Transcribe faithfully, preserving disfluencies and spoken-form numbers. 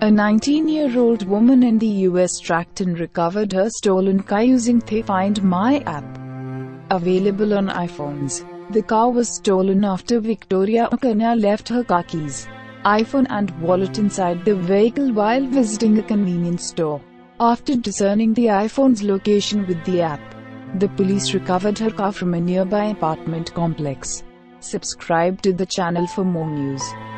A nineteen-year-old woman in the U S tracked and recovered her stolen car using the Find My app. Available on iPhones. The car was stolen after Victoria O'Connor left her car keys, iPhone and wallet inside the vehicle while visiting a convenience store. After discerning the iPhone's location with the app, the police recovered her car from a nearby apartment complex. Subscribe to the channel for more news.